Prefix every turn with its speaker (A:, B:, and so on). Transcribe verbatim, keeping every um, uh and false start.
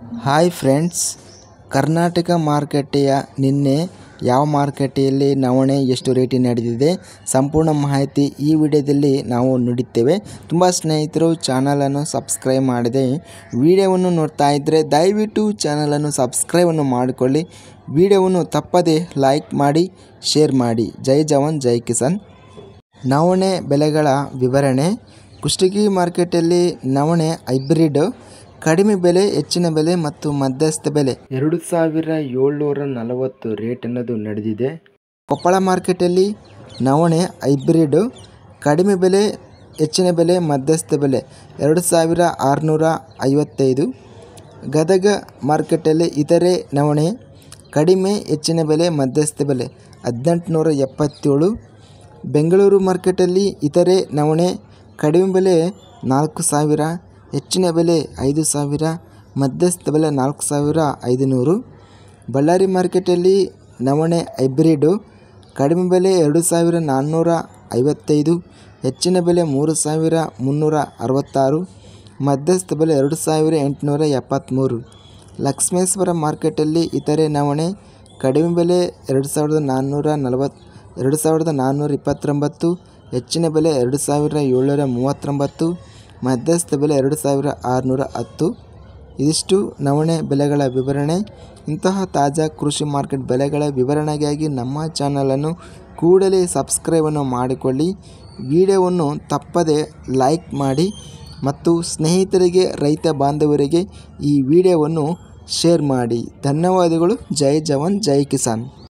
A: Hi friends, Karnataka ಮಾರುಕಟ್ಟೆಯ ನಿನ್ನೆ ಯಾವ ಮಾರುಕಟ್ಟೆಯಲ್ಲಿ ನವಣೆ ಎಷ್ಟು ರೇಟಿಗೆ ನಡೆದಿದೆ ಸಂಪೂರ್ಣ ಮಾಹಿತಿ ಈ ವಿಡಿಯೋದಲ್ಲಿ ನಾವು ನೋಡುತ್ತೇವೆ. ತುಂಬ ಸ್ನೇಹಿತರು ಚಾನಲನ್ನು ಸಬ್ಸ್ಕ್ರೈಬ್ ಮಾಡದೆ ವಿಡಿಯೋವನ್ನು ನೋಡ್ತಾ ಇದ್ದರೆ ದಯವಿಟ್ಟು ಚಾನಲನ್ನು ಸಬ್ಸ್ಕ್ರೈಬನ್ನು ಮಾಡಿಕೊಳ್ಳಿ. ವಿಡಿಯೋವನ್ನು ತಪ್ಪದೆ ಲೈಕ್ ಮಾಡಿ, ಶೇರ್ ಮಾಡಿ. ಜೈ ಜವಾನ್ ಜೈ ಕಿಸಾನ್. ನವಣೆ ಬೆಲೆಗಳ ವಿವರಣೆ. ಕುಷ್ಟಗಿ ಮಾರ್ಕೆಟಲ್ಲಿ ನವಣೆ ಹೈಬ್ರಿಡ್ ಕಡಿಮೆ ಬೆಲೆ, ಹೆಚ್ಚಿನ ಬೆಲೆ ಮತ್ತು ಮಧ್ಯಸ್ಥ ಬೆಲೆ ಎರಡು ಸಾವಿರ ಏಳ್ನೂರ ನಲವತ್ತು ರೇಟ್ ಅನ್ನೋದು ನಡೆದಿದೆ. ಕೊಪ್ಪಳ ಮಾರ್ಕೆಟಲ್ಲಿ ನವಣೆ ಹೈಬ್ರಿಡ್ ಕಡಿಮೆ ಬೆಲೆ, ಹೆಚ್ಚಿನ ಬೆಲೆ, ಮಧ್ಯಸ್ಥ ಬೆಲೆ ಎರಡು ಸಾವಿರ ಆರುನೂರ ಐವತ್ತೈದು. ಗದಗ ಮಾರ್ಕೆಟಲ್ಲಿ ಇತರೆ ನವಣೆ ಕಡಿಮೆ, ಹೆಚ್ಚಿನ ಬೆಲೆ, ಮಧ್ಯಸ್ಥ ಬೆಲೆ ಹದಿನೆಂಟುನೂರ ಎಪ್ಪತ್ತೇಳು. ಬೆಂಗಳೂರು ಮಾರ್ಕೆಟಲ್ಲಿ ಇತರೆ ನವಣೆ ಕಡಿಮೆ ಬೆಲೆ ನಾಲ್ಕು ಸಾವಿರ, ಹೆಚ್ಚಿನ ಬೆಲೆ ಐದು ಸಾವಿರ, ಮಧ್ಯಸ್ಥ ಬೆಲೆ ನಾಲ್ಕು ಸಾವಿರ ಐದುನೂರು. ಬಳ್ಳಾರಿ ಮಾರ್ಕೆಟಲ್ಲಿ ನವಣೆ ಹೈಬ್ರಿಡ್ ಕಡಿಮೆ ಬೆಲೆ ಎರಡು ಸಾವಿರ ನಾನ್ನೂರ ಐವತ್ತೈದು, ಹೆಚ್ಚಿನ ಬೆಲೆ ಮೂರು ಸಾವಿರ ಮುನ್ನೂರ ಅರವತ್ತಾರು, ಮಧ್ಯಸ್ಥ ಬೆಲೆ ಎರಡು ಸಾವಿರ ಎಂಟುನೂರ ಎಪ್ಪತ್ತ್ಮೂರು. ಲಕ್ಷ್ಮೇಶ್ವರ ಮಾರ್ಕೆಟಲ್ಲಿ ಇತರೆ ನವಣೆ ಕಡಿಮೆ ಬೆಲೆ ಎರಡು ಸಾವಿರದ ನಾನ್ನೂರ ನಲವತ್ತು ಎರಡು ಸಾವಿರದ ನಾನ್ನೂರ ಇಪ್ಪತ್ತೊಂಬತ್ತು, ಹೆಚ್ಚಿನ ಬೆಲೆ ಎರಡು ಸಾವಿರ ಏಳ್ನೂರ ಮೂವತ್ತೊಂಬತ್ತು, ಮಧ್ಯಸ್ಥ ಬೆಲೆ ಎರಡು ಸಾವಿರ ಆರುನೂರ ಹತ್ತು. ಇದಿಷ್ಟು ನವಣೆ ಬೆಲೆಗಳ ವಿವರಣೆ. ಇಂತಹ ತಾಜಾ ಕೃಷಿ ಮಾರ್ಕೆಟ್ ಬೆಲೆಗಳ ವಿವರಣೆಗಾಗಿ ನಮ್ಮ ಚಾನಲನ್ನು ಕೂಡಲೇ ಸಬ್ಸ್ಕ್ರೈಬನ್ನು ಮಾಡಿಕೊಳ್ಳಿ. ವಿಡಿಯೋವನ್ನು ತಪ್ಪದೆ ಲೈಕ್ ಮಾಡಿ ಮತ್ತು ಸ್ನೇಹಿತರಿಗೆ, ರೈತ ಬಾಂಧವರಿಗೆ ಈ ವಿಡಿಯೋವನ್ನು ಶೇರ್ ಮಾಡಿ. ಧನ್ಯವಾದಗಳು. ಜೈ ಜವಾನ್ ಜೈ ಕಿಸಾನ್.